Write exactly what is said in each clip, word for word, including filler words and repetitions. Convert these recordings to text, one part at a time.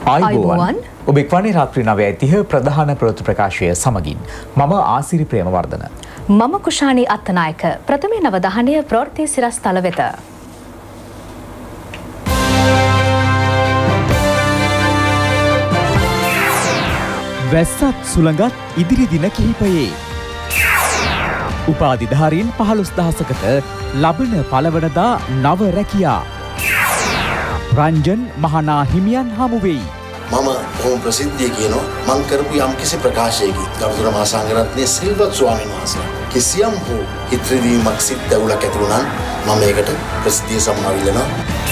ආයුබෝවන් ඔබ එක්වන්නේ රාත්‍රී නවයයි තිහ ප්‍රධාන ප්‍රවෘත්ති ප්‍රකාශය සමගින් මම ආසිරි ප්‍රේමවර්ධන මම කුෂානි අත්තනායක ප්‍රථම නවධානය ප්‍රවෘත්ති සිරස්තල වෙත වැස්සත් සුළඟත් ඉදිරි දින කිහිපයේ උපාධිධාරීන් පහළොස් දහසකට ලබන පළවනදා නව රැකියා රංජන් මහනා හිමියන් හමු වෙයි. මම බොහොම ප්‍රසිද්ධිය කියනවා මං කරපු යම් කිසි ප්‍රකාශයකින් ගෞතම මහා සංඝරත්නයේ සිල්වත් ස්වාමීන් වහන්සේ කිසියම් හෝ හිතරිදීමක් සිත් ඇවුලක් ඇති වුණා මම මේකට ප්‍රසිද්ධිය සම්මාවිලනවා.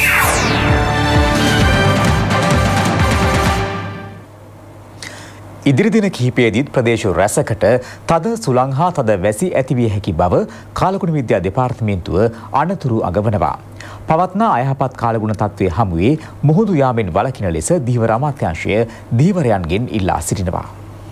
ඉදිරි දින කිහිපයේදීත් ප්‍රදේශ රැසකට තද සුළං හා තද වැසි ඇතිවිය හැකි බව කාලගුණ විද්‍යා දෙපාර්තමේන්තුව අනතුරු අගවනවා. පවත්නා අයහපත් කාලගුණ තත්ත්වයේ හමුවේ මුහුදු යාමෙන් වළකින ලෙස ධීවර අමාත්‍යාංශය ධීවරයන්ගෙන් ඉල්ලා සිටිනවා.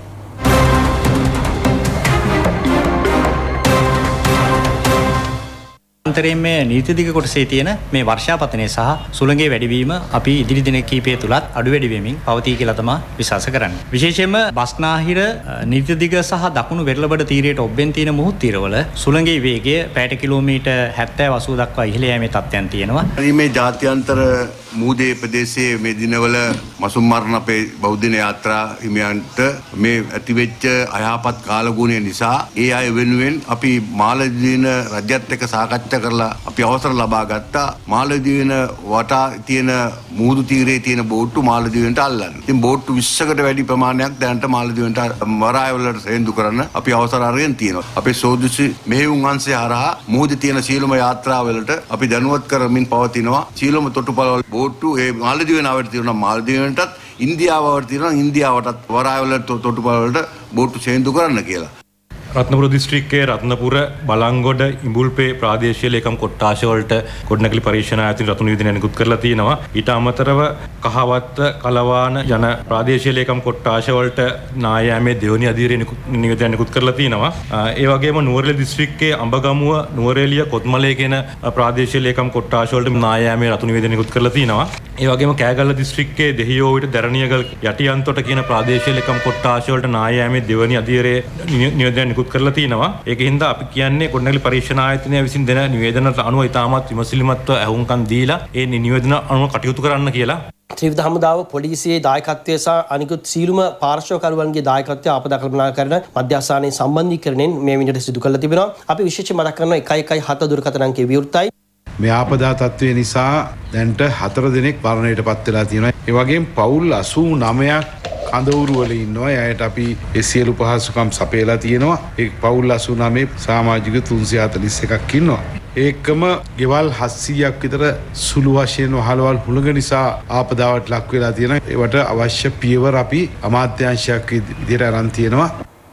අන්තරයෙන් මේ නීතිදිග කොටසේ තියෙන මේ වර්ෂාපතනය සහ සුළඟේ වැඩිවීම අපි ඉදිරි දින කිහිපය තුලත් අඩු වැඩි වෙමින් පවතී කියලා තමයි විශ්වාස කරන්නේ. විශේෂයෙන්ම බස්නාහිර නීතිදිග සහ දකුණු වෙරළබඩ තීරයට ඔබ්බෙන් තියෙන මුහුදු තීරවල සුළඟේ වේගය පැයට කිලෝමීටර් හැත්තෑ අසූ දක්වා ඉහළ යෑමේ තත්ත්වයන් තියෙනවා. මේ ජාත්‍යන්තර මූදේ ප්‍රදේශයේ මේ දිනවල මසුම් මරණ අපේ බෞද්ධ යාත්‍රා හිමියන්ට මේ ඇතිවෙච්ච අයහපත් කාලගුණය නිසා ඒ අය වෙනුවෙන් අපි මාලදීන රජයත් එක්ක සාකච්ඡා කරලා අපි අවසර ලබා ගත්තා මාලදීන වටා තියෙන මුහුදු තීරයේ තියෙන බෝට්ටු මාලදීවන්ට අල්ලන්න. ඉතින් බෝට්ටු විස්සකට වැඩි ප්‍රමාණයක් දැනට මාලදීවන්ට වරාය වලට සේන්දු කරන්න අපි අවසර අරගෙන තියෙනවා. අපේ සෝදිසි මෙහෙයුම් අංශය හරහා මුහුදේ තියෙන සීලම යාත්‍රාවලට අපි දැනුවත් කරමින් පවතිනවා. සීලම තොටුපළවල බෝට්ටු ඒ මාලදීවන ආවට තියෙනවා මාලදීවන්ටත් ඉන්දියාව ආවට තියෙනවා ඉන්දියාවටත් වරාය වලට තොටුපළවලට බෝට්ටු සේන්දු කරන්න කියලා. රත්නපුර දිස්ත්‍රික්කයේ රත්නපුර බලංගොඩ ඉඹුල්පේ ප්‍රාදේශීය ලේකම් කොට්ටාශ වලට ගොඩනැගිලි පරීක්ෂණ ආයතන රතුන් නිවේදනය නිකුත් කරලා තිනවා. ඊට අමතරව කහවත්ත කලවාන යන ප්‍රාදේශීය ලේකම් කොට්ටාශ වලට නායෑමේ දෙවනි අධීරය නිවේදනය නිකුත් කරලා තිනවා. ඒ වගේම නුවරඑළිය දිස්ත්‍රික්කයේ අඹගමුව නුවරඑළිය කොත්මලේ කියන ප්‍රාදේශීය ලේකම් කොට්ටාශ වලට නායෑමේ රතුන් නිවේදනය නිකුත් කරලා තිනවා. ඒ වගේම කෑගල්ල දිස්ත්‍රික්කයේ දෙහියෝවිට දැරණියගල් යටියන්තොට කියන ප්‍රාදේශීය ලේකම් කොට්ටාශ වලට නායෑමේ දෙවනි අධීරය නිවේදනය කරලා තිනවා. ඒකින්ද අපි කියන්නේ ගොඩනැගිලි පරීක්ෂණ ආයතනය විසින් දෙන නිවේදනට අනුව ඉතාමත් විමසිලිමත්ව අහුම්කම් දීලා ඒ නිවේදන අනුව කටයුතු කරන්න කියලා. ත්‍රිවිධ හමුදාව පොලිසියේ දායකත්වය සහ අනිකුත් සීලුම පාර්ශ්වකරුවන්ගේ දායකත්වය ආපදා කළමනාකරන මධ්‍යස්ථානයේ සම්බන්ධීකරණයෙන් මේ විදිහට සිදු කරලා තිබෙනවා. අපි විශේෂයෙන් මතක් කරනවා එකයි එකයි හත දුරකථන අංකයේ විවෘතයි. මේ ආපදා තත්ත්වය නිසා දැන්ට හතර දෙනෙක් මරණයට පත් වෙලා තියෙනවා. ඒ වගේම පවුල් අසූ නවයක් කඳවුරු වල ඉන්නවා. එයාට අපි ඒ සියලු පහසුකම් සපයලා තියෙනවා. ඒ පවුල් අසූ නවයේ සමාජික තුන්සිය හතළිස් එකක් ඉන්නවා. ඒකම ගෙවල් හත්සීයක් විතර සුළු වශයෙන් වහලවල් හුළඟ නිසා ආපදාවට ලක් වෙලා තියෙනවා. ඒවට අවශ්‍ය පියවර අපි අමාත්‍යාංශයක් විදිහට අරන් තියෙනවා.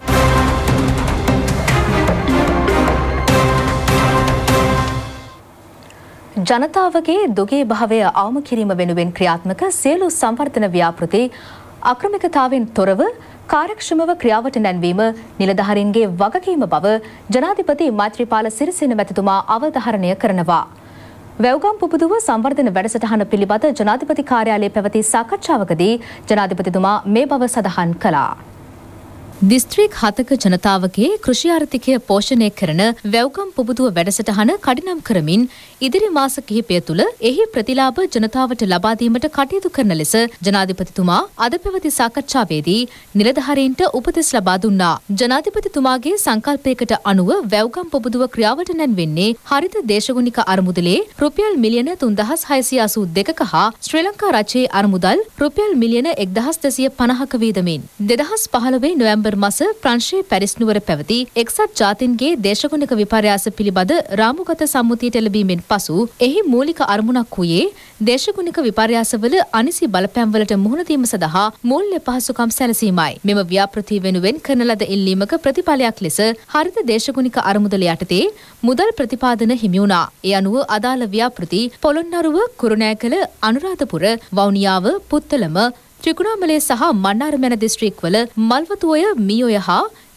ජනතාවගේ දුගේ භාවය අවම කිරීම වෙනුවෙන් ක්‍රියාත්මක සියලු සංවර්ධන ව්‍යාපෘති අක්‍රමිකතාවෙන් තොරව කාර්යක්ෂමව ක්‍රියාවට නැන්වීම නිලධාරීන්ගේ වගකීම බව ජනාධිපති මෛත්‍රීපාල සිරිසේන මැතිතුමා අවධාරණය කරනවා. වැව්ගම් පුබුදුව සංවර්ධන වැඩසටහන පිළිබඳ ජනාධිපති කාර්යාලයේ පැවති සාකච්ඡාවකදී ජනාධිපතිතුමා මේ බව සඳහන් කළා. දිස්ත්‍රික් හතක ජනතාවගේ කෘෂි ආර්ථිකය පෝෂණය කරන වැව්ගම් පුබුදුව වැඩසටහන කඩිනම් කරමින් ඉදිරි මාස කිහිපය තුළ එහි ප්‍රතිලාභ ජනතාවට ලබා දීමට කටයුතු කරන ලෙස ජනාධිපතිතුමා අද පැවති සාකච්ඡාවේදී නිලධාරීන්ට උපදෙස් ලබා දුන්නා. ජනාධිපතිතුමාගේ සංකල්පයකට අනුව වැව්ගම් පුබුදුව ක්‍රියාවට නැන්වෙන්නේ හරිත දේශගුණික අරමුදලේ රුපියල් මිලියන තුන්දහස් හයසිය අසූ දෙකක හා ශ්‍රී ලංකා රජයේ අරමුදල් රුපියල් මිලියන එක්දහස් දෙසිය පනහක වීදමින් දෙදහස් පහළොව නොවැම්බර් මස ප්‍රංශයේ පැරිස් නුවර පැවති එක්සත් ජාතීන්ගේ දේශගුණික විපර්යාස පිළිබඳ රාමුගත සම්මුතියට ලැබීමෙන් පසු එහි මූලික අරමුණක් වූයේ දේශගුණික විපර්යාසවල අනිසි බලපෑම්වලට මුහුණ දීම සඳහා මූල්‍ය පහසුකම් සැලසීමයි. මෙම ව්‍යාපෘති වෙනුවෙන් කරන ලද ඉල්ලීමක ප්‍රතිඵලයක් ලෙස හරිත දේශගුණික අරමුදල යටතේ මුදල් ප්‍රතිපාදන හිමි වුණා. ඒ අනුව අදාළ ව්‍යාපෘති පොළොන්නරුව, කුරුණෑගල, අනුරාධපුර, වවුනියාව, පුත්තලම, ත්‍රිකුණාමලය සහ මන්නාරම යන දිස්ත්‍රික්වල මල්වතුඔය, මීඔය හා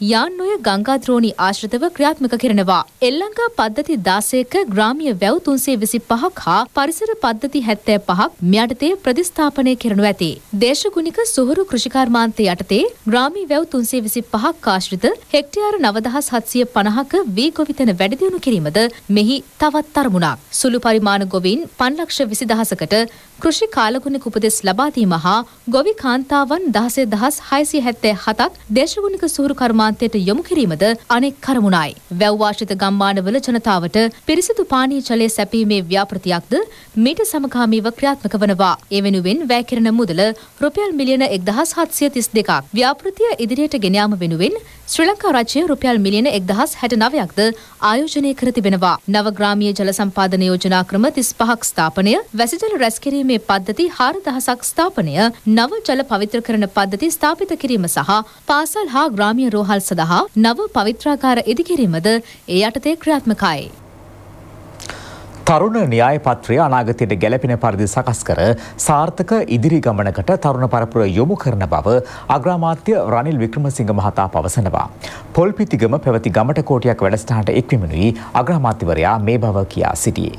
යාන්නුවේ ගංගාද්‍රෝණි ආශ්‍රිතව ක්‍රියාත්මක කරනවා. එල්ලංගා පද්ධති දාසයක ග්‍රාමීය වැව් තුන්සිය විසිපහක් හා පරිසර පද්ධති හැත්තෑ පහක් මෙයටතේ ප්‍රතිස්ථාපනය කරනු ඇති. දේශගුණික සුහුරු කෘෂිකර්මාන්තය යටතේ ග්‍රාමීය වැව් තුන්සිය විසිපහක් ආශ්‍රිත හෙක්ටයාර නවදහස් හත්සිය පනහක වී ගොවිතැන වැඩිදියුණු කිරීමද මෙහි තවත් තරමුණක්. සුළු පරිමාණ ගොවීන් පන්ලක්ෂ විසිදහසකට කෘෂි කාලගුණික උපදෙස් ලබා දීම හා ගොවි කාන්තාවන් දහසේ දහස් හයසිය හැත්තෑ හතක් දේශගුණික සුහුරු කර්මාන්තයට යොමු කිරීමද අනෙක් කරමුණයි. වැව් ආශ්‍රිත ගම්මානවල ජනතාවට පිරිසිදු පානීය ජලය සැපීමේ ව්‍යාපෘතියක්ද මීට සමගාමීව ක්‍රියාත්මක වනවා. ඒ වෙනුවෙන් වැය කෙරෙන මුදල රුපියල් මිලියන එක්දහස් හත්සිය තිස් දෙකක්. ව්‍යාපෘතිය ඉදිරියට ගෙන යාම වෙනුවෙන් ශ්‍රී ලංකා රජය රුපියල් මිලියන එක්දහස් හැටනවයක්ද ආයෝජනය කර තිබෙනවා. නව ග්‍රාමීය ජල සම්පාදන යෝජනා ක්‍රම තිස්පහක් ස්ථාපනය, වැසිජල රැස්කිරීමේ පද්ධති හාරදහසක් ස්ථාපනය, නව ජල පවිත්‍ර කරන පද්ධති ස්ථාපිත කිරීම සහ පාසල් හා ග්‍රාමීය රෝහල් සඳහා නව පවිත්‍රාගාර ඉදිකිරීමද ඒ යටතේ ක්‍රියාත්මකයි. තරුණ න්‍යාය පත්‍රය අනාගතයට ගැලපෙන පරිදි සකස් කර සාර්ථක ඉදිරි ගමනකට තරුණ පරපුර යොමු කරන බව අග්‍රාමාත්‍ය රනිල් වික්‍රමසිංහ මහතා පවසනවා. පොල්පිතිගම පැවති ගමට කෝටියක් වැඩසටහනට එක්වෙමිනුයි අග්‍රාමාත්‍යවරයා මේ බව කියා සිටියේ.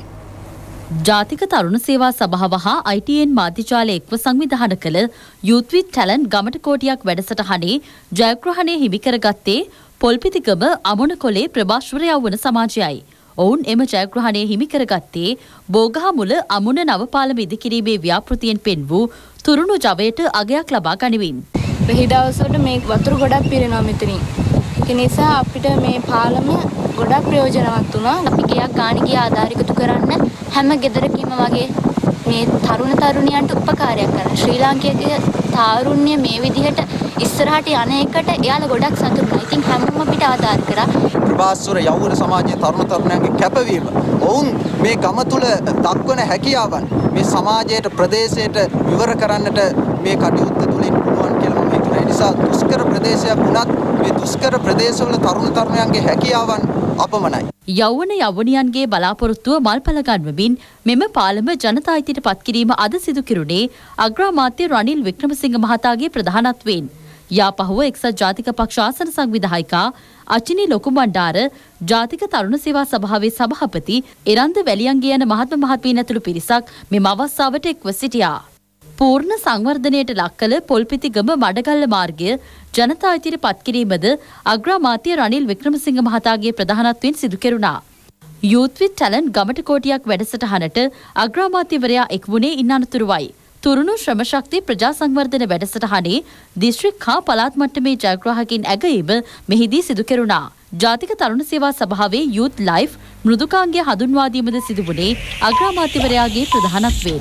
ජාතික තරුණ සේවා සභාව හා I T N මාධ්‍යජාලය එක්ව සංවිධානය කළ Youth with Talent ගමට කෝටියක් වැඩසටහනේ ජයග්‍රහණය හිමි කරගත්තේ පොල්පිතිගම අමුණකොලේ ප්‍රභාස්වර යෞවන සමාජයයි. ඔවුන් එම ජයග්‍රහණය හිමි කරගත්තේ බෝගහමුල අමුණ නවපාලම ඉදිකිරීමේ ව්‍යාපෘතියෙන් පෙන් වූ තුරුණු ජවයට අගයක් ලබා ගනිමින්. රෙහි දවසට මේ වතුර ගොඩක් පිරෙනවා මෙතනින්. ඒක නිසා අපිට මේ පාලම ගොඩක් ප්‍රයෝජනවත් වුණා. අපි ගියක් ගාන ගිය ආධාර එකතු කරන්න හැම ගෙදරකීම වගේ මේ තරුණ තරුණියන්ට උපකාරයක් කරන ශ්‍රී ලාංකිකයේ තාරුණ්‍ය මේ විදිහට ඉස්සරහට යන එකට එයාලා ගොඩක් සතුටුයි. ඉතින් හැමෝම අපිට ආධාර කරා. ප්‍රභාස්වර යෞවන සමාජයේ තරුණ තරුණයන්ගේ කැපවීම, ඔවුන් මේ ගම තුල දක්වන හැකියාවන් මේ සමාජයට ප්‍රදේශයට විවර කරන්නට මේ කටයුත්ත තුළින් පුළුවන් කියලා මම හිතනවා. ඒ නිසා දුෂ්කර ප්‍රදේශයක් වුණත් මේ දුෂ්කර ප්‍රදේශවල තරුණ තරුණයන්ගේ හැකියාවන් අපමණයි. යෞවන යෞවනියන්ගේ බලාපොරොත්තුව මල්පල ගන්වමින් මෙම පාලම ජනතා අයිතියට පත් කිරීම අද සිදු කෙරුණේ අග්‍රාමාත්‍ය රනිල් වික්‍රමසිංහ මහතාගේ ප්‍රධානත්වයෙන්. යාපහුව එක්සත් ජාතික පක්ෂ ආසන සංවිධායිකා අචිනි ලොකුබණ්ඩාර, ජාතික තරුණ සේවා සභාවේ සභාපති එරන්ද වැලියන්ගේ යන මහත්ම මහත්මීන් ඇතුළු පිරිසක් මෙම අවස්ථාවට එක්ව සිටියා. පූර්ණ සංවර්ධනයට ලක් කළ පොල්පිතිගම මඩගල්ල මාර්ගය ජනතා අයිතියට පත් කිරීමද අග්‍රාමාත්‍ය රනිල් වික්‍රමසිංහ මහතාගේ ප්‍රධානත්වයෙන් සිදු කෙරුණා. Youth with Talent ගමට කෝටියක් වැඩසටහනට අග්‍රාමාත්‍යවරයා එක් වුණේ ඉන් අනතුරුවයි. තුරුණු ශ්‍රම ශක්ති ප්‍රජා සංවර්ධන වැඩසටහනේ දිස්ත්‍රික් හා පළාත් මට්ටමේ ජයග්‍රාහකින් ඇගයීම මෙහිදී සිදු කෙරුණා. ජාතික තරුණ සේවා සභාවේ Youth Life මෘදුකාංගය හඳුන්වා දීමද සිදු වුණේ අග්‍රාමාත්‍යවරයාගේ ප්‍රධානත්වයෙන්.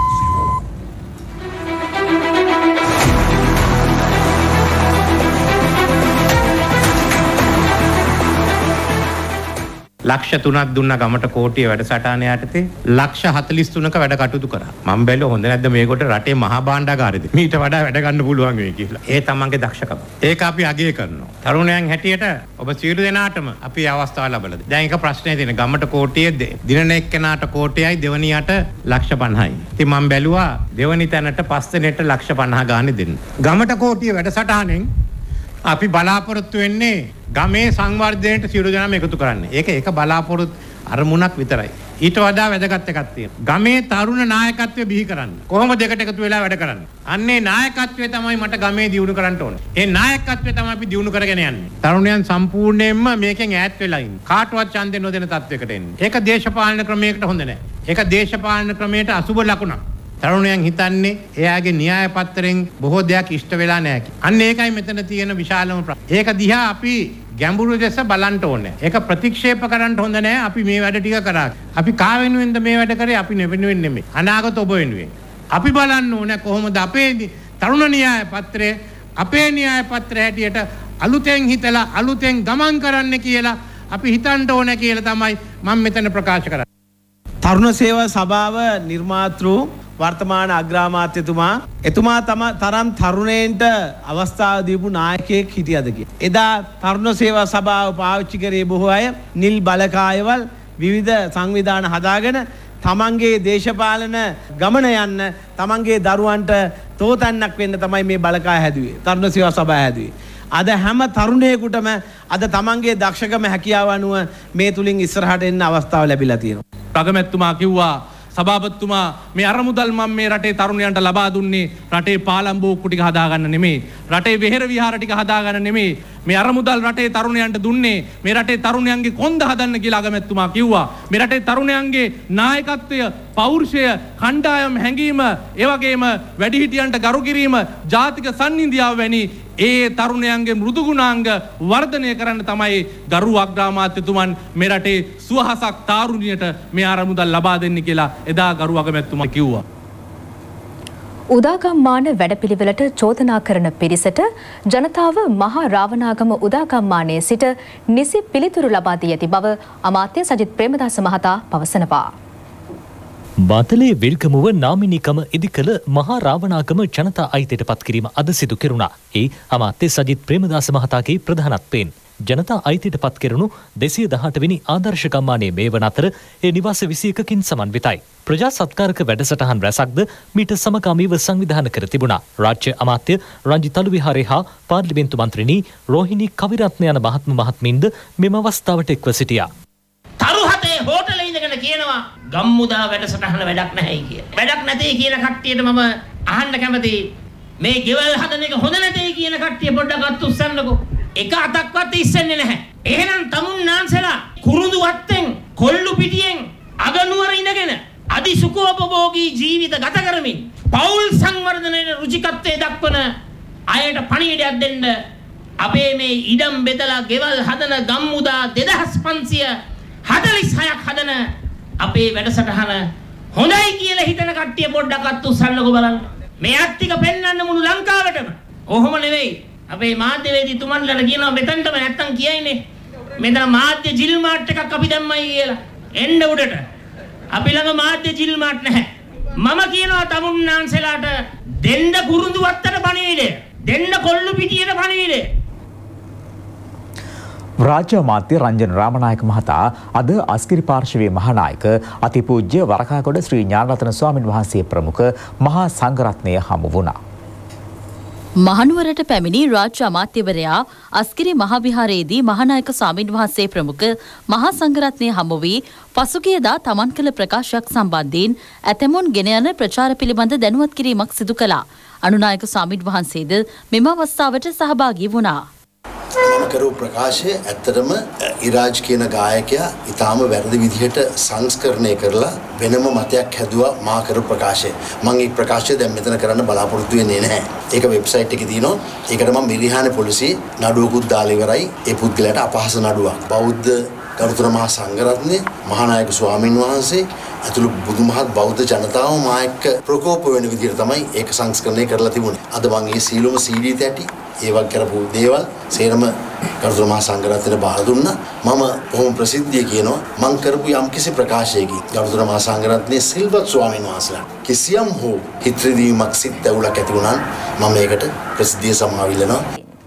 ලක්ෂ තුනක් දුන්න ගමට කෝටිය වැඩසටහන යටතේ ලක්ෂ හතළිස් තුනක වැඩ කටයුතු කරා. මම බැලුවා හොඳ නැද්ද මේකට රටේ මහා භාණ්ඩාගාරෙද මීට වඩා වැඩ ගන්න පුළුවන් වෙයි කියලා. ඒ තමන්ගේ දක්ෂකම. ඒක අපි අගය කරනවා. තරුණයන් හැටියට ඔබ සියලු දෙනාටම අපි අවස්ථාව ලැබලා දෙන්න. දැන් එක ප්‍රශ්නේ තියෙන ගමට කෝටියේ දිනන එක්කෙනාට කෝටියයි දෙවනියට ලක්ෂ පනහයි. ඉතින් මම බැලුවා දෙවනි තැනට පස් දෙනෙට ලක්ෂ පනහ ගානේ දෙන්න. ගමට කෝටිය වැඩසටහනෙන් අපි බලාපොරොත්තු වෙන්නේ ගමේ සංවර්ධනයට සියලු දෙනාම එකතු කරන්න. ඒක ඒක බලාපොරොත්තු අරමුණක් විතරයි. ඊට වඩා වැදගත් එකක් තියෙනවා. ගමේ තරුණ නායකත්වය බිහි කරන්න. කොහොමද දෙකට එකතු වෙලා වැඩ කරන්නේ? අන්නේ නායකත්වය තමයි මට ගමේ දියුණු කරන්න ඕනේ. ඒ නායකත්වය තමයි අපි දියුණු කරගෙන යන්නේ. තරුණයන් සම්පූර්ණයෙන්ම මේකෙන් ඈත් වෙලා ඉන්නේ. කාටවත් ඡන්දෙ නොදෙන තත්වයකට එන්නේ. ඒක දේශපාලන ක්‍රමයකට හොඳ නැහැ. ඒක දේශපාලන ක්‍රමයට අසුබ ලකුණක්. තරුණයන් හිතන්නේ එයාගේ න්‍යාය පත්‍රයෙන් බොහෝ දෙයක් ඉෂ්ට වෙලා නැහැ කියලා. අන්න ඒකයි මෙතන තියෙන විශාලම ප්‍රශ්නේ. ඒක දිහා අපි ගැඹුරු දෙස බලන්න ඕනේ. ඒක ප්‍රතික්ෂේප කරන්න හොඳ නැහැ. අපි මේ වැඩ ටික කරා. අපි කා වෙනුවෙන්ද මේ වැඩ කරේ? අපි නෙවෙනුවෙන් නෙමෙයි. අනාගත ඔබ වෙනුවෙන්. අපි බලන්න ඕනේ කොහොමද අපේ තරුණ න්‍යාය පත්‍රය අපේ න්‍යාය පත්‍රය හැටියට අලුතෙන් හිතලා අලුතෙන් ගමන් කරන්න කියලා අපි හිතන්න ඕනේ කියලා තමයි මම මෙතන ප්‍රකාශ කරන්නේ. තරුණ සේවා සභාව නිර්මාතෘ වර්තමාන අග්‍රාමාත්‍යතුමා එතුමා තම තරම් තරුණයින්ට අවස්ථාව දීපු නායකයෙක් හිටියද කියලා. එදා තරුණ සේවා සභාව පාවිච්චි කරේ බොහෝ අය නිල් බලකායවල් විවිධ සංවිධාන හදාගෙන තමන්ගේ දේශපාලන ගමන යන්න තමන්ගේ දරුවන්ට තෝතැන්නක් වෙන්න තමයි මේ බලකාය හැදුවේ. තරුණ සේවා සභාව හැදුවේ. අද හැම තරුණයෙකුටම අද තමන්ගේ දක්ෂකම හැකියාව අනුව මේ තුලින් ඉස්සරහට එන්න අවස්ථාව ලැබිලා තියෙනවා. රගමැතිතුමා කිව්වා සභාපතිතුමා මේ අරමුදල් මම මේ රටේ තරුණයන්ට ලබා දුන්නේ රටේ පාලම් බෝක්කු ටික හදාගන්න නෙමෙයි. රටේ වෙහෙර විහාර ටික හදාගන්න නෙමෙයි. මේ අරමුදල් රටේ තරුණයන්ට දුන්නේ මේ රටේ තරුණයන්ගේ කොන්ද හදන්න කියලා අගමැතිතුමා කිව්වා. මේ රටේ තරුණයන්ගේ නායකත්වය, පෞරුෂය, කණ්ඩායම් හැඟීම, ඒ වගේම වැඩිහිටියන්ට ගරු කිරීම, ජාතික සංහිඳියාව වැනි ඒ තරුණයන්ගේ මෘදු ගුණාංග වර්ධනය කරන්න තමයි ගරු අග්‍රාමාත්‍යතුමන් මේ රටේ සුවහසක් තාරුණියට මේ අරමුදල් ලබා දෙන්න කියලා එදා ගරු අගමැතිතුමා කිව්වා. උදාගම්මාන වැඩපිළිවෙලට චෝදනා කරන පිරිසට ජනතාව මහා රාවණාගම උදාගම්මානයේ සිට නිසි පිළිතුරු ලබා දී ඇති බව අමාත්‍ය සජිත් ප්‍රේමදාස මහතා පවසනවා. බාතලේ විල්කමුව නාමිනීකම ඉදිකළ මහා රාවණාගම ජනතා අයිතියට පත් කිරීම අද සිදු කෙරුණා. ඒ අමාත්‍ය සජිත් ප්‍රේමදාස මහතාගේ ප්‍රධානත්වයෙන් ජනතා අයිතියට පත් කෙරුණු දෙසිය දහඅට වෙනි ආදර්ශ ගම්මානයේ මේ වන අතර ඒ නිවාස විසි එකකින් සමන්විතයි. ප්‍රජා සත්කාරක වැඩසටහන් රැසක්ද මීට සමගාමීව සංවිධානය කර තිබුණා. රාජ්‍ය අමාත්‍ය රංජිත් අලුවිහාරේ හා පාර්ලිමේන්තු මන්ත්‍රිණී රෝහිණී කවිරත්න යන මහත්ම මහත්මීන්ද මෙම අවස්ථාවට එක්ව සිටියා. තරු හතේ හෝටලේ ඉඳගෙන කියනවා ගම්මුදා වැඩසටහන වැඩක් නැහැයි කිය. වැඩක් නැtei කියන කට්ටියට මම අහන්න කැමතියි. මේ ගෙවල් හදන එක හොඳ නැtei කියන කට්ටිය පොඩ්ඩක් අත් උස්සන්නකෝ. එක අතක්වත් ඉස්සෙන්නේ නැහැ. එහෙනම් තමුන්නාන්සලා කුරුඳු වත්තෙන් කොල්ලු පිටියෙන් අගනුවර ඉඳගෙන අදි සුඛෝපභෝගී ජීවිත ගත කරමින් පෞල් සංවර්ධනයේ රුචිකත්වයේ දක්වන අයට පණිවිඩයක් දෙන්න අපේ මේ ඉඩම් බෙදලා ගෙවල් හදන ගම්මුදා දෙදහස් පන්සිය හතළිස් හයක් හදන අපේ වැඩසටහන හොඳයි කියලා හිතන කට්ටිය පොඩ්ඩක් අත් උස්සන්නකෝ බලන්න. මේ අත්තික පෙන්වන්න මුළු ලංකාවටම. ඔහොම නෙවෙයි. අපේ මාධ්‍යවේදී තුමන්ලට කියනවා මෙතනටම නැත්තම් කියයිනේ. මෙතන මාධ්‍ය ජිල් මාට් එකක් අපි දැම්මයි කියලා. එන්න උඩට. අපි ළඟ මාධ්‍ය ජිල් මාට් නැහැ. මම කියනවා තමුන්නාන්සලාට දෙන්න කුරුඳු වත්තට පණිවිඩය. දෙන්න කොල්ලු පිටියට පණිවිඩය. රාජ්‍ය අමාත්‍ය රංජන් රාමනායක මහතා අද අස්කිරි පාර්ශවයේ මහානායක අතිපූජ්‍ය වරකාගොඩ ශ්‍රී ඥානරත්න ස්වාමින් වහන්සේ ප්‍රමුඛ මහා සංඝරත්නය හමු වුණා. මහනුවරට පැමිණි රාජ්‍ය අමාත්‍යවරයා අස්කිරි මහාවිහාරයේදී මහානායක ස්වාමින් වහන්සේ ප්‍රමුඛ මහා සංඝරත්නය හමු වී පසුගියදා තමන් කළ ප්‍රකාශයක් සම්බන්ධයෙන් ඇතැමුන් ගෙන යන ප්‍රචාර පිළිබඳ දැනුවත් කිරීමක් සිදු කළා. අනුනායක ස්වාමින් වහන්සේද මෙම අවස්ථාවට සහභාගී වුණා. මම කරපු ප්‍රකාශය ඇත්තටම ඉරාජ් කියන ගායකයා ඊටාම වැරදි විදිහට සංස්කරණය කරලා වෙනම මතයක් හැදුවා මා කරපු ප්‍රකාශය. මම ඒ ප්‍රකාශය දැන් මෙතන කරන්න බලාපොරොත්තු වෙන්නේ නැහැ. ඒක වෙබ්සයිට් එකේ තියෙනවා. ඒකට මම මිරිහානේ පොලිසිය නඩුවකුත් දාලා ඉවරයි. ඒ පුද්ගලයාට අපහාස නඩුවක්. බෞද්ධ ගරුතර මහා සංඝරත්නයේ මහානායක ස්වාමින් වහන්සේ ඇතුළු බුදුමහත් බෞද්ධ ජනතාව මා එක්ක ප්‍රකෝප වෙන විදිහට තමයි ඒක සංස්කරණය කරලා තිබුණේ. අද මම මේ සීලොම සීඩී තැටි ඒවක් කරපු දේවල් සේරම ගරුතර මහා සංඝරත්නයට බාර දුන්නා. මම බොහොම ප්‍රසිද්ධිය කියනවා මම කරපු යම්කිසි ප්‍රකාශයකින් ගරුතර මහා සංඝරත්නයේ සිල්වත් ස්වාමීන් වහන්සේලා කිසියම් හෝ හිත්‍රිදීමක් සිත් ඇවුලක් ඇති වුණා මම ඒකට ප්‍රසිද්ධිය සමාවිල්ලනවා.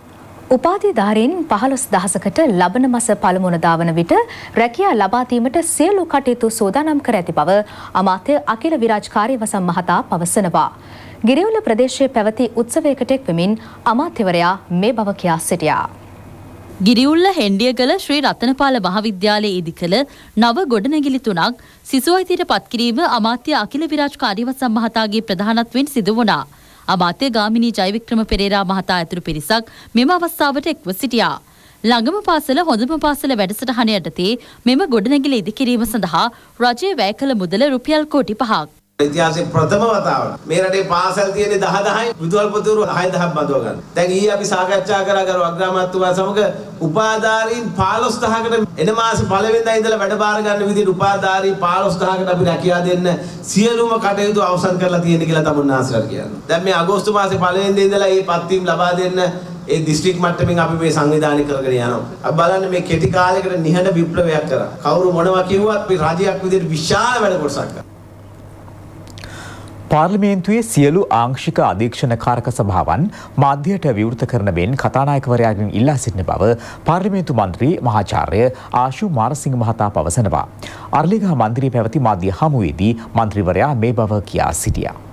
උපාධිධාරීන් පහළොස් දහසකට ලබන මාස පළමු වනදා වන විට රැකියා ලබා දීමට සියලු කටයුතු සූදානම් කර ඇති බව අමාත්‍ය අකිල විරාජ් කාර්යවසම් මහතා පවසනවා. ගිරිඋල ප්‍රදේශයේ පැවති උත්සවයකට එක් වෙමින් අමාත්‍යවරයා මේ බව කියා සිටියා. ගිරිඋල්ල හෙන්ඩියගල ශ්‍රී රත්නපාල මහාවිද්‍යාලයේ ඉදිකළ නව ගොඩනැගිලි තුනක් සිසු අයිතියට පත් කිරීම අමාත්‍ය අකිල විරාජ් කාර්යවසම් මහතාගේ ප්‍රධානත්වයෙන් සිදු වුණා. අමාත්‍ය ගාමිණී ජයවික්‍රම පෙරේරා මහතා ඇතුළු පිරිසක් මෙම අවස්ථාවට එක්ව සිටියා. ළඟම පාසල හොඳම පාසල වැඩසටහන යටතේ මෙම ගොඩනැගිලි ඉදිකිරීම සඳහා රජය වැය කළ මුදල රුපියල් කෝටි පහක්. ඉතිහාසයේ ප්‍රථම වතාවට මේ රටේ පාසල් තියෙන්නේ දහ දහයි විදුහල්පතිවරු හය දහක් බඳව ගන්න. දැන් ඊයේ අපි සාකච්ඡා කරා කර අග්‍රාමාත්‍යතුමා සමග උපාධාරීන් පහළොස් දහකට එන මාසේ පළවෙනිදා ඉඳලා වැඩ බාර ගන්න විදිහට උපාධාරී පහළොස් දහකට අපි රැකියා දෙන්න සියලුම කටයුතු අවසන් කරලා තියෙන කියලා තමුන්නාන්සලාට කියනවා. දැන් මේ අගෝස්තු මාසේ පළවෙනිදා ඉඳලා මේ පත්වීම් ලබා දෙන්න ඒ දිස්ත්‍රික් මට්ටමින් අපි මේ සංවිධානය කරගෙන යනවා. අපි බලන්න මේ කෙටි කාලයකට නිහඬ විප්ලවයක් කරා. කවුරු මොනවා කිව්වත් අපි රජයක් විදිහට විශාල වැඩ කොටසක් කරා. පාර්ලිමේන්තුවේ සියලු ආංශික අධීක්ෂණ කාරක සභාවන් මාධ්‍යයට විවෘත කරන මෙන් කතානායකවරයාගෙන් ඉල්ලා සිටින බව පාර්ලිමේන්තු මන්ත්‍රී මහාචාර්ය ආශු මාරසිංහ මහතා පවසනවා. අර්ලිගහ මන්දිරයේ පැවති මාධ්‍ය හමුවේදී මන්ත්‍රීවරයා මේ බව කියා සිටියා.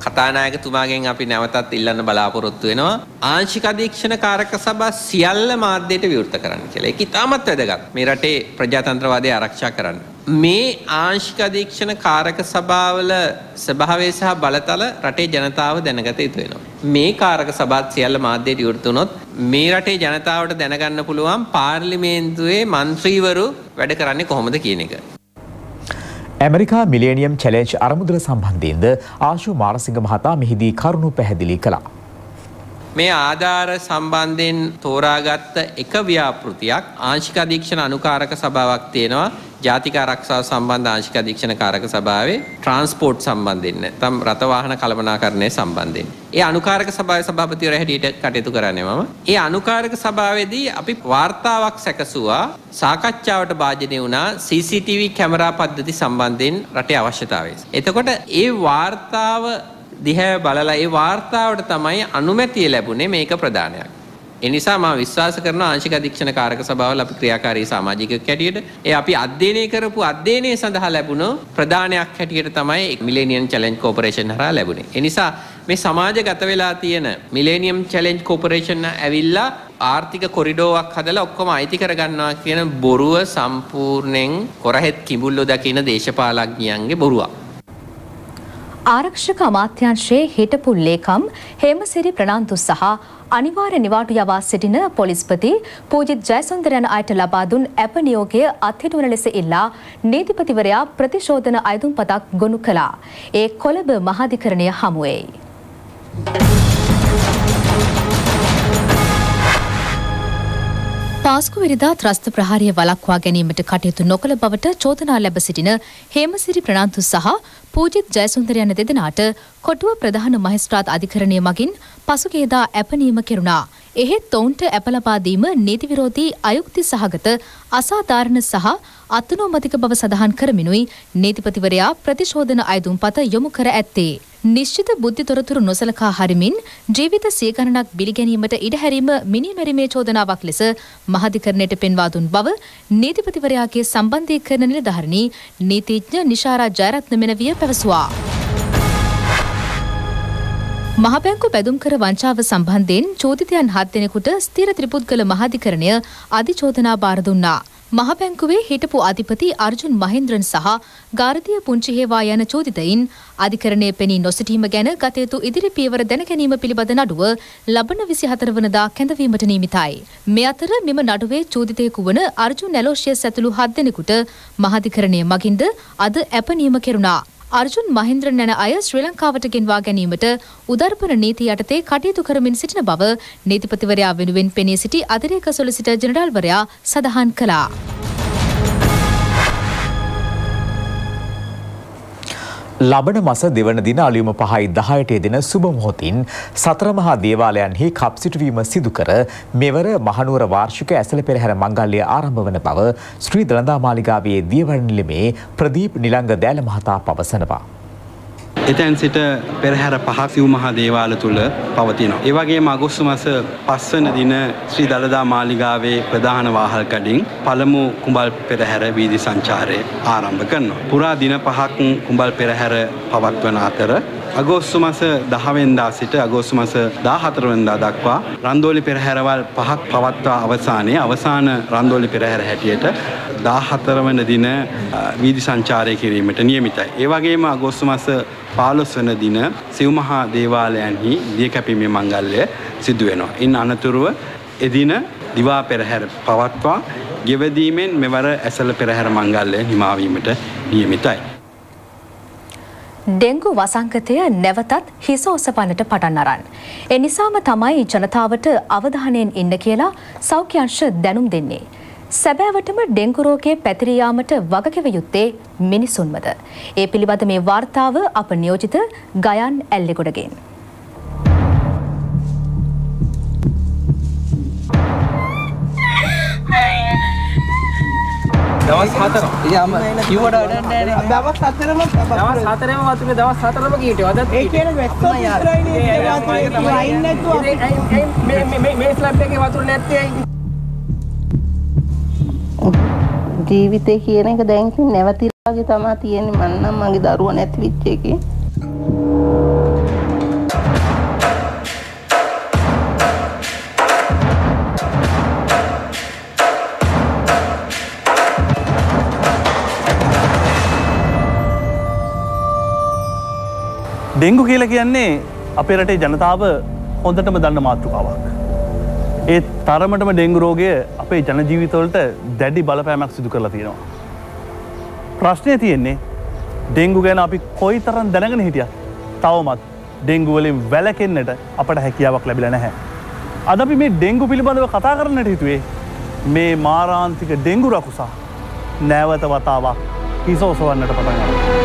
කතානායකතුමාගෙන් අපි නැවතත් ඉල්ලන්න බලාපොරොත්තු වෙනවා ආංශික අධීක්ෂණ කාරක සභා සියල්ල මාධ්‍යයට විවෘත කරන්න කියලා. ඒක ඉතාමත් වැදගත්. මේ රටේ ප්‍රජාතන්ත්‍රවාදය ආරක්ෂා කරන්න. මේ ආංශික අධීක්ෂණ කාරක සභාවල ස්වභාවය සහ බලතල රටේ ජනතාව දැනගත යුතු වෙනවා. මේ කාරක සභාත් සියල්ල මාධ්‍යයට විවෘත වුණොත් මේ රටේ ජනතාවට දැනගන්න පුළුවන් පාර්ලිමේන්තුවේ මන්ත්‍රීවරු වැඩ කරන්නේ කොහොමද කියන එක. ඇමරිකා මිලේනියම් චැලෙන්ජ් අරමුදල සම්බන්ධයෙන්ද ආශු මාරසිංහ මහතා මෙහිදී කරුණු පැහැදිලි කළා. මේ ආධාර සම්බන්ධයෙන් තෝරාගත්ත එක ව්‍යාපෘතියක් ආංශික අධීක්ෂණ අනුකාරක සභාවක් තියෙනවා. ජාතික ආරක්ෂාව සම්බන්ධ ආංශික අධීක්ෂණ කාරක සභාවේ ට්‍රාන්ස්පෝර්ට් සම්බන්ධයෙන් නැත්නම් රථ වාහන කළමනාකරණය සම්බන්ධයෙන්. ඒ අනුකාරක සභාවේ සභාපතිවරයා හැටියට කටයුතු කරන්නේ මම. ඒ අනුකාරක සභාවේදී අපි වාර්තාවක් සැකසුවා සාකච්ඡාවට භාජනය වුණා සී සී ටී වී කැමරා පද්ධති සම්බන්ධයෙන් රටේ අවශ්‍යතාවය. එතකොට ඒ වාර්තාව දිහා බලලා ඒ වාර්තාවට තමයි අනුමැතිය ලැබුණේ මේක ප්‍රධානයක්. ඒ නිසා මම විශ්වාස කරනවා ආංශික අධීක්ෂණ කාරක සභාවල අපි ක්‍රියාකාරී සමාජිකයෙක් හැටියට ඒ අපි අධ්‍යයනය කරපු අධ්‍යයනය සඳහා ලැබුණු ප්‍රධානයක් හැටියට තමයි මිලේනියම් චැලෙන්ජ් කෝපරේෂන් හරහා ලැබුණේ. ඒ නිසා මේ සමාජගත වෙලා තියෙන මිලේනියම් චැලෙන්ජ් කෝපරේෂන් ඇවිල්ලා ආර්ථික කොරිඩෝවක් හදලා ඔක්කොම අයිති කරගන්නවා කියන බොරුව සම්පූර්ණයෙන් කොරහෙත් කිඹුල්ලෝ දකින දේශපාලඥයන්ගේ බොරුවක්. ආරක්ෂක අමාත්‍යාංශයේ හිටපු ලේකම් හේමසිරි ප්‍රනාන්දු සහ අනිවාර්ය නිවාඩු යවා සිටින පොලිස්පති පූජිත් ජයසුන්දර යන අයට ලබා දුන් ඇප නියෝගය අත්හිටුවන ලෙස ඉල්ලා නීතිපතිවරයා ප්‍රතිශෝධන අයදුම්පතක් ගොනු කළා. ඒ කොළඹ මහාධිකරණය හමුවේ. පාස්කුවිරිදා ත්‍රස්ත ප්‍රහාරය වළක්වා ගැනීමට කටයුතු නොකළ බවට චෝදනා ලැබ සිටින හේමසිරි ප්‍රනාන්දු සහ පූජිත් ජයසුන්දර යන දෙදෙනාට කොටුව ප්‍රධාන මහේස්ත්‍රාත් අධිකරණය මගින් පසුගියදා ඇප නියම කෙරුණා. එහෙත් ඔවුන්ට ඇප ලබා දීම නීති විරෝධී අයුක්ති සහගත අසාධාරණ සහ අත්නෝමතික බව සඳහන් කරමිනුයි නීතිපතිවරයා ප්‍රතිශෝධන අයදුම්පත යොමු කර ඇත්තේ. නිශ්චිත බුද්ධි තොරතුරු නොසලකා හරිමින් ජීවිත සිය ගණනක් බිලි ගැනීමට ඉඩහැරීම මිනිමැරීමේ චෝදනාවක් ලෙස මහාධිකරණයට පෙන්වා දුන් බව නීතිපතිවරයාගේ සම්බන්ධීකරණ නිලධාරිණී නීතිඥ නිශාරා ජයරත්න මෙනවිය පැවසුවා. මහබැංකු බැදුම්කර වංචාව සම්බන්ධයෙන් චෝදිතයන් හත් දෙනෙකුට ස්ථිර ත්‍රිපුද්ගල මහාධිකරණය අධිචෝදනා බාර දුන්නා. මහබැංකුවේ හිටපු අධිපති අර්ජුන් මහේන්ද්‍රන් සහ ගාරදිය පුංචි හේවා යන චෝදිතයින් අධිකරණයේ පෙනී නොසිටීම ගැන ගත යුතු ඉදිරි පියවර දැන ගැනීම පිළිබඳ නඩුව ලබන විසිහතර වනදා කැඳවීමට නියමිතයි. මේ අතර මෙම නඩුවේ චෝදිතයෙකු වන අර්ජුන් ඇලෝෂියස් ඇතුළු හත් දෙනෙකුට මහාධිකරණය මගින්ද අද ඇප නියම කෙරුණා. අර්ජුන් මහින්ද්‍රන් යන අය ශ්‍රී ලංකාවට ගෙන්වා ගැනීමට උදර්පන නීති යටතේ කටයුතු කරමින් සිටින බව නීතිපතිවරයා වෙනුවෙන් පෙනී සිටි අතිරේක සොලිසිටර් ජෙනරාල්වරයා සඳහන් කළා. ලබන මස දෙවන දින අලුයම පහයි දහයට යෙදෙන සුබ මොහොතින් සතර මහා දේවාලයන්හි කප් සිටුවීම සිදු කර මෙවර මහනුවර වාර්ෂික ඇසළ පෙරහැර මංගල්‍ය ආරම්භ වන බව ශ්‍රී දළදා මාලිගාවේ දියවඩන නිලමේ ප්‍රදීප් නිලංග දෑල මහතා පවසනවා. එතැන් සිට පෙරහැර පහක් සිව් මහා දේවාල තුල පවතිනවා. ඒ වගේම අගෝස්තු මාස පහ වන දින ශ්‍රී දළදා මාලිගාවේ ප්‍රධාන වාහල්කඩින් පළමු කුඹල් පෙරහැර වීදි සංචාරය ආරම්භ කරනවා. පුරා දින පහක් කුඹල් පෙරහැර පවත්වන අතර අගෝස්තු මාස දහ වෙනිදා සිට අගෝස්තු මාස දාහතර වෙනිදා දක්වා රන්දෝලි පෙරහැරවල් පහක් පවත්වා අවසානයේ අවසාන රන්දෝලි පෙරහැර හැටියට දාහතර වන දින වීදි සංචාරය කිරීමට නියමිතයි. ඒ වගේම අගෝස්තු මාස පහළොස් වන දින සිව් මහා දේවාලයන්හි දිය කැපීමේ මංගල්‍ය සිදු වෙනවා. ඉන් අනතුරුව එදින දිවා පෙරහැර පවත්වා ගෙවදීමෙන් මෙවර ඇසළ පෙරහැර මංගල්‍ය නිමා වීමට නියමිතයි. ඩෙංගු වසංගතය නැවතත් හිස ඔසපන්නට පටන් අරන්. ඒ නිසාම තමයි ජනතාවට අවධානයෙන් ඉන්න කියලා සෞඛ්‍ය අංශ දැනුම් දෙන්නේ. සැබෑවටම ඩෙංගු රෝගයේ පැතිර යාමට වගකිව යුත්තේ මිනිසුන්මද? ඒ පිළිබඳ මේ වාර්තාව අප නියෝජිත ගයන් ඇල්ලෙගොඩගෙන්. දවස් හතරක්. යාම කිව්වට වැඩක් නැහැ. දවස් හතරම දවස් හතරම වතුනේ දවස් හතරම කීටේ. අදත් ඒ කියන්නේ වැස්සෝ විතරයිනේ ඒ වතුරේ වයින් නැතුව මේ මේ මේ ස්ලැබ් එකේ වතුර නැත්තේ ඇයි? ජීවිතේ කියන එක දැන් නැවතිලා වගේ තමයි තියෙන්නේ. මම නම් මගේ දරුවා නැති වෙච්ච එකේ. ඩෙංගු කියලා කියන්නේ අපේ රටේ ජනතාව හොඳටම දන්න මාතෘකාවක්. ඒ තරමටම ඩෙංගු රෝගය අපේ ජන ජීවිතවලට දැඩි බලපෑමක් සිදු කරලා තියෙනවා. ප්‍රශ්නය තියෙන්නේ ඩෙංගු ගැන අපි කොයිතරම් දැනගෙන හිටියත් තවමත් ඩෙංගු වලින් වැළකෙන්නට අපට හැකියාවක් ලැබිලා නැහැ. අද අපි මේ ඩෙංගු පිළිබඳව කතා කරන්නට හිතුවේ මේ මාරාන්තික ඩෙංගු රකුසා නැවත වතාවක් හිස ඔසවන්නට පටන් ගන්නවා.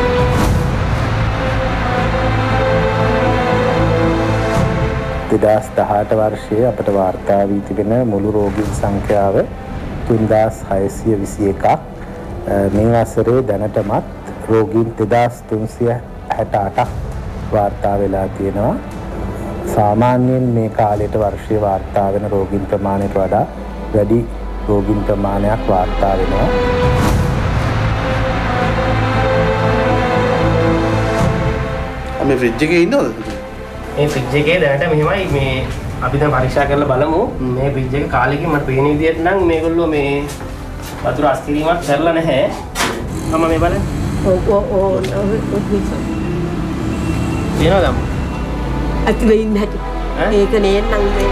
දෙදහස් දහඅට වර්ෂයේ අපට වාර්තා වී තිබෙන මුළු රෝගීන් සංඛ්‍යාව තුන්දාස් හයසිය විසි එකක්. මේ වසරේ දැනටමත් රෝගීන් දෙදාස් තුන්සිය හැට අටක් වාර්තා වෙලා තියෙනවා. සාමාන්‍යයෙන් මේ කාලයට වර්ෂයේ වාර්තා වෙන රෝගීන් ප්‍රමාණයට වඩා වැඩි රෝගීන් ප්‍රමාණයක් වාර්තා වෙනවා. මේ ෆ්‍රිජ් එකේ ඉන්නවද? මේ ෆ්‍රිජ් එකේ දැනට මෙහෙමයි මේ අපි දැන් පරීක්ෂා කරලා බලමු මේ ෆ්‍රිජ් එක කාලෙකින් මට පේන විදිහට නම් මේගොල්ලෝ මේ වතුර අස්තිරීමක් කරලා නැහැ. මම මේ බලන්න. ඔව් ඔව් ඔව් තියනවද? ඇතුලේ ඉන්න හැටි. ඒක නේන්නම් මේ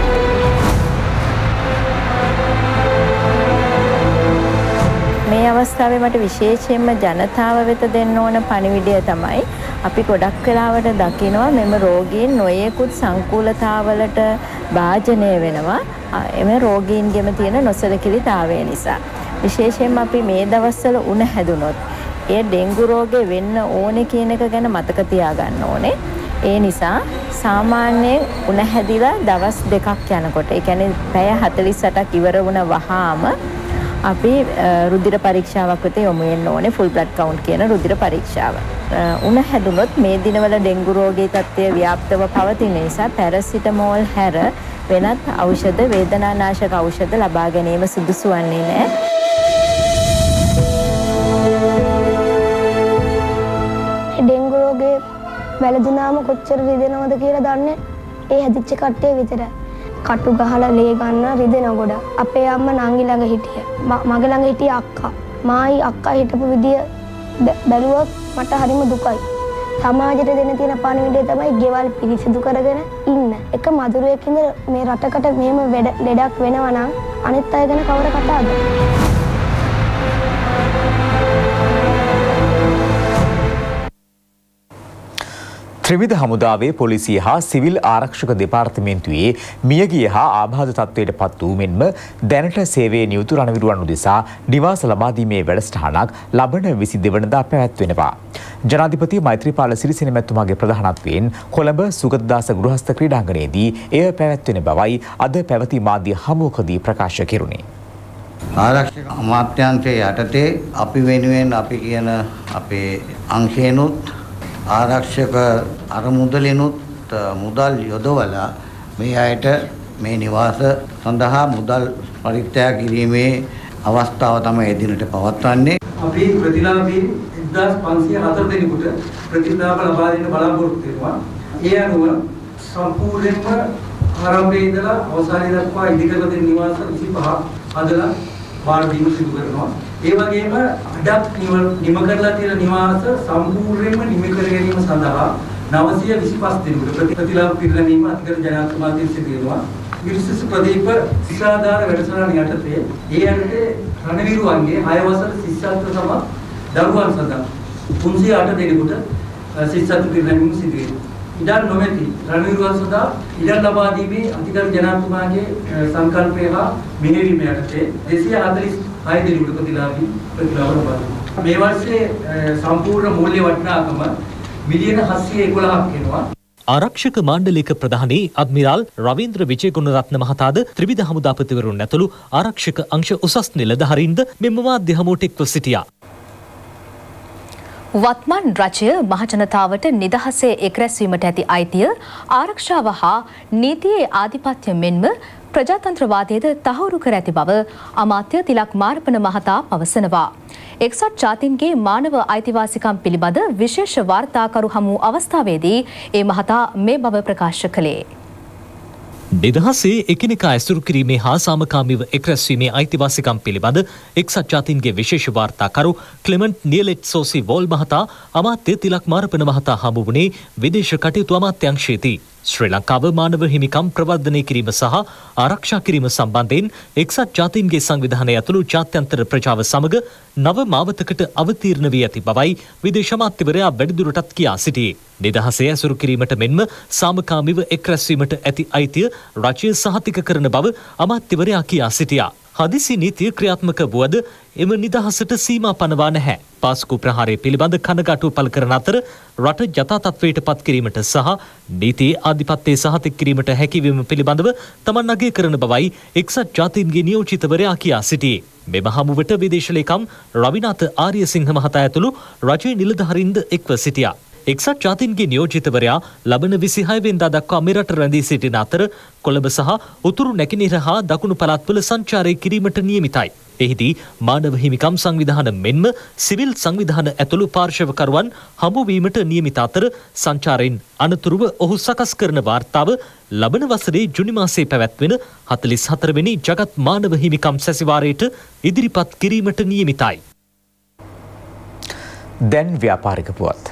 මේ අවස්ථාවේ මට විශේෂයෙන්ම ජනතාව වෙත දෙන්න ඕන පණිවිඩය තමයි අපි ගොඩක් වෙලාවට දකිනවා මෙම රෝගීන් නොයෙකුත් සංකූලතාවලට භාජනය වෙනවා එම රෝගීන්ගෙම තියෙන නොසලකිලිතාවය නිසා. විශේෂයෙන්ම අපි මේ දවස්වල උණ හැදුනොත් එය ඩෙන්ගු රෝගේ වෙන්න ඕනේ කියන එක ගැන මතක තියාගන්න ඕනේ. ඒ නිසා සාමාන්‍යයෙන් උණ හැදිලා දවස් දෙකක් යනකොට ඒ කියන්නේ පැය හතළිස් අටක් ඉවර වුණ වහාම අපි රුධිර පරීක්ෂාවක් වෙත යොමු වෙන්න ඕනේ ෆුල් බ්ලඩ් කවුන්ට් කියන රුධිර පරීක්ෂාව. උණ හැදුනොත් මේ දිනවල ඩෙන්ගු රෝගී තත්ත්වය ව්‍යාප්තව පවතින නිසා පැරසිටමෝල් හැර වෙනත් ඖෂධ වේදනානාශක ඖෂධ ලබා ගැනීම සුදුසු වන්නේ නැහැ. ඩෙන්ගු රෝගේ වැළඳුනාම කොච්චර රිදෙනවද කියලා දන්නේ ඒ හැදිච්ච කට්ටිය විතරයි. කටු ගහලා ලේ ගන්න රිදෙන ගොඩ. අපේ අම්මා නංගි ළඟ හිටිය. මගේ ළඟ හිටිය අක්කා. මායි අක්කා හිටපු විදිය බැලුවොත් මට හරිම දුකයි. සමාජයට දෙන්න තියෙන පණිවිඩය තමයි ගෙවල් පිරිසිදු කරගෙන ඉන්න. එක මදුරුවෙක් ඉඳ මේ රටකට මෙහෙම ලෙඩක් වෙනවා නම් අනිත් අය ගැන කවර කතාවද? ත්‍රිවිධ හමුදාවේ පොලිසිය හා සිවිල් ආරක්ෂක දෙපාර්තමේන්තුවේ මියගිය හා ආබාධ තත්ත්වයට පත් වූ මෙන්ම දැනට සේවයේ නියුතු රණවිරුවන් උදෙසා නිවාස ලබා දීමේ වැඩසටහනක් ලබන විසි දෙවනදා පැවැත්වෙනවා. ජනාධිපති මෛත්‍රීපාල සිරිසේන මැතිතුමාගේ ප්‍රධානත්වයෙන් කොළඹ සුගතදාස ගෘහස්ත ක්‍රීඩාංගණයේදී එය පැවැත්වෙන බවයි අද පැවති මාධ්‍ය හමුවකදී ප්‍රකාශ කෙරුණේ. ආරක්ෂක අමාත්‍යාංශයේ යටතේ අපි වෙනුවෙන් අපි කියන අපේ අංශේනොත් ආරක්ෂක අරමුදලිනුත් මුදල් යොදවලා මේ අයට මේ නිවාස සඳහා මුදල් පරිත්‍යාග කිරීමේ අවස්ථාව තමයි එදිනට පවත්වන්නේ. අපි ප්‍රතිලාභී එක්දාස් පන්සිය හතර දෙනෙකුට ප්‍රතිලාභ ලබා දෙන්න බලාපොරොත්තු වෙනවා. ඒ අනුව සම්පූර්ණයෙන්ම ආරම්භයේ ඉඳලා අවසානයේ දක්වා ඉදිකර දෙන නිවාස විසිපහ හදලා බාර දීම සිදු කරනවා. ඒ වගේම අඩක් නිම කරලා තියෙන නිවාස සම්පූර්ණයෙන්ම නිම කර ගැනීම සඳහා නවසිය විසිපහ දිනකට ප්‍රතිලාභ පිරිනැමීම අධිකරණ ජනාධිපති මාධ්‍යයෙන් සිදු වෙනවා. විශේෂ ප්‍රදීප ශිෂ්‍යාධාර වැඩසටහන යටතේ ඒ යටතේ රණවිරුවන්ගේ හය වසර ශිෂ්‍යත්ව සමත් දරුවන් සඳහා තුන්සිය අට දෙනෙකුට ශිෂ්‍යත්ව පිරිනැමීම සිදු වෙනවා. ඉඩම් නොමැති රණවිරුවන් සඳහා ඉඩම් ලබා දීමේ අධිකරණ ජනාධිපතිගේ සංකල්පය හා මෙහෙයවීම යටතේ දෙසිය හතළිස් හය දෙනෙකුට ප්‍රතිලාභී ප්‍රතිලාභ ලබා දෙනවා. මේ වර්ෂයේ සම්පූර්ණ මූල්‍ය වටිනාකම මිලියන හත්සිය එකොළහක් වෙනවා. ආරක්ෂක මාණ්ඩලික ප්‍රධානී අද්මිරාල් රවීන්ද්‍ර විජේගුණරත්න මහතාද ත්‍රිවිධ හමුදාපතිවරුන් ඇතුළු ආරක්ෂක අංශ උසස් නිලධාරීන්ද මෙම මාධ්‍ය හමුවට එක්ව සිටියා. වත්මන් රජය මහජනතාවට නිදහසේ එක්රැස්වීමට ඇති අයිතිය ආරක්ෂාව හා නීතියේ ආධිපත්‍ය මෙන්ම ප්‍රජාතන්ත්‍රවාදයේද තහවුරු කර ඇති බව අමාත්‍ය තිලක් මාරපන මහතා පවසනවා. එක්සත් ජාතීන්ගේ මානව අයිතිවාසිකම් පිළිබඳ විශේෂ වාර්තාකරු හමු අවස්ථාවේදී ඒ මහතා මේ බව ප්‍රකාශ කළේ. නිදහසේ එකිනෙකා ඇසුරු කිරීමේ හා සාමකාමීව එක්රැස්වීමේ අයිතිවාසිකම් පිළිබඳ එක්සත් ජාතීන්ගේ විශේෂ වාර්තාකරු ක්ලෙමන්ට් නියලෙට් සෝසි වෝල් මහතා අමාත්‍ය තිලක් මාරපන මහතා හමු වුණේ විදේශ කටයුතු අමාත්‍යංශයේදී. ශ්‍රී ලංකාව මානව හිමිකම් ප්‍රවර්ධනය කිරීම සහ ආරක්ෂා කිරීම සම්බන්ධයෙන් එක්සත් ජාතීන්ගේ සංවිධානය ඇතුළු ජාත්‍යන්තර ප්‍රජාව සමග නව මාවතකට අවතීර්ණ වී ඇති බවයි විදේශ අමාත්‍යවරයා වැඩිදුරටත් කියා සිටියේ. නිදහසේ ඇසුරු කිරීමට මෙන්ම සාමකාමීව එක් රැස්වීමට ඇති අයිතිය රජය සහතික කරන බව අමාත්‍යවරයා කියා සිටියා. හදිසි නීතිය ක්‍රියාත්මක වුවද එම නිදහසට සීමා පනවා නැහැ. පාස්කු ප්‍රහාරය පිළිබඳ කනගාටු පළ කරන අතර රට යථා තත්ත්වයට පත් කිරීමට සහ නීතියේ ආධිපත්‍යය සහතික කිරීමට හැකිවීම පිළිබඳව තමන් අගය කරන බවයි එක්සත් ජාතීන්ගේ නියෝජිතවරයා කියා සිටියේ. මෙම හමුවට විදේශ ලේකම් රවිනාථ ආරියසිංහ මහතා ඇතුළු රජයේ නිලධාරීන්ද එක්ව සිටියා. එක්සත් ජාතීන්ගේ නියෝජිතවරයා ලබන විසිහය වෙනිදා දක්වා මෙරට රැඳී සිටින අතර කොළඹ සහ උතුරු නැගෙනහිර හා දකුණු පළාත්වල සංචාරය කිරීමට නියමිතයි. එහිදී මානව හිමිකම් සංවිධාන මෙන්ම සිවිල් සංවිධාන ඇතුළු පාර්ශවකරුවන් හමුවීමට නියමිත අතර සංචාරයෙන් අනතුරුව ඔහු සකස් කරන වාර්තාව ලබන වසරේ ජුනි මාසයේ පැවැත්වෙන හතළිස් හතර වෙනි ජගත් මානව හිමිකම් සැසිවාරයට ඉදිරිපත් කිරීමට නියමිතයි. දැන් ව්‍යාපාරික පුවත්.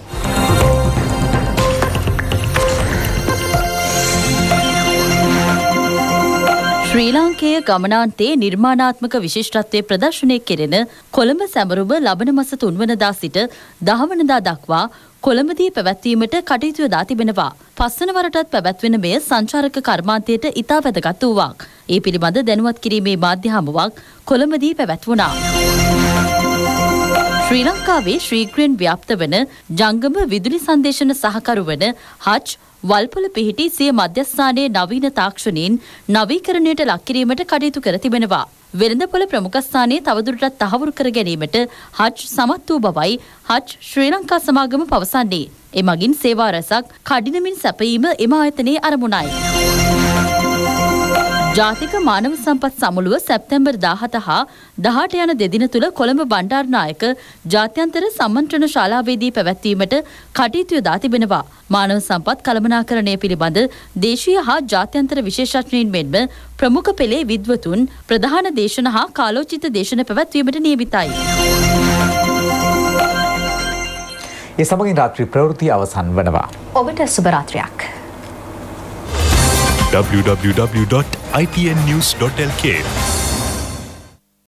ශ්‍රී ලාංකේය ගමනාන්තයේ නිර්මාණාත්මක විශිෂ්ටත්වය ප්‍රදර්ශනය කෙරෙන කොළඹ සැමරුම ලබන මස තුන්වනදා සිට දහවනදා දක්වා කොළඹදී පැවැත්වීමට කටයුතු යොදා තිබෙනවා. පස්වන වරටත් පැවැත්වෙන මෙය සංචාරක කර්මාන්තයට ඉතා වැදගත් වූවක්. ඒ පිළිබඳ දැනුවත් කිරීමේ මාධ්‍ය හමුවක් කොළඹදී පැවැත්වුණා. ශ්‍රී ලංකාවේ ශීඝ්‍රයෙන් ව්‍යාප්ත වන ජංගම විදුලි සංදේශන සහකරු වන හච් වල්පොල පිහිටි සිය මධ්‍යස්ථානයේ නවීන තාක්ෂණයෙන් නවීකරණයට ලක් කිරීමට කටයුතු කර තිබෙනවා. වෙළඳපොළ ප්‍රමුඛස්ථානයේ තවදුරටත් තහවුරු කර ගැනීමට හච් සමත් වූ බවයි හච් ශ්‍රී ලංකා සමාගම පවසන්නේ. එමගින් සේවා රැසක් කඩිනමින් සැපයීම එම ආයතනයේ අරමුණයි. ජාතික මානව සම්පත් සමුළුව සැප්තැම්බර් දාහත හා දහඅට යන දෙදින තුළ කොළඹ බණ්ඩාරනායක ජාත්‍යන්තර සම්මන්ත්‍රණ ශාලාවේදී පැවැත්වීමට කටයුතු යොදා තිබෙනවා. මානව සම්පත් කළමනාකරණය පිළිබඳ දේශීය හා ජාත්‍යන්තර විශේෂඥයින් මෙන්ම ප්‍රමුඛ පෙළේ විද්වතුන් ප්‍රධාන දේශන හා කාලෝචිත දේශන පැවැත්වීමට නියමිතයි. ඒ සමගින් රාත්‍රී ප්‍රවෘත්ති අවසන් වනවා. ඔබට සුබ රාත්‍රියක්. w w w dot i t n news dot l k